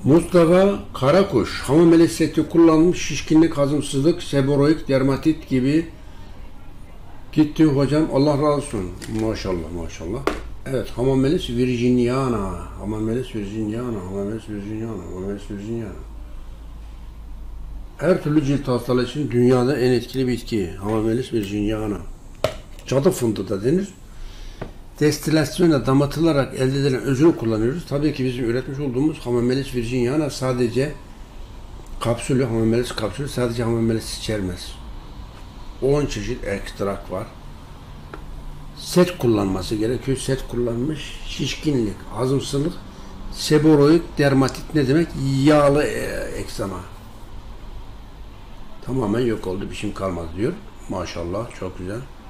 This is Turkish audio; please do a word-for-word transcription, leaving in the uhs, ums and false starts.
Mustafa Karakuş, hamameli seti kullanmış, şişkinlik, hazımsızlık, seboroid, dermatit gibi gitti hocam. Allah razı olsun. Maşallah maşallah. Evet, Hamamelis virginiana, Hamamelis virginiana, Hamamelis virginiana, Hamamelis virginiana. Her türlü cilt hastalığı için dünyada en etkili bitki Hamamelis virginiana. Cadı fındığı da denir. Destilasyonla damatılarak elde edilen özünü kullanıyoruz. Tabii ki bizim üretmiş olduğumuz Hamamelis virginiana sadece kapsülü, Hamamelis kapsülü sadece Hamamelis içermez. on çeşit ekstrak var. Set kullanması gerekiyor. Set kullanmış. Şişkinlik, hazımsızlık, seboroid, dermatit ne demek? Yağlı eksema. Tamamen yok oldu. Bir şey kalmadı diyor. Maşallah çok güzel.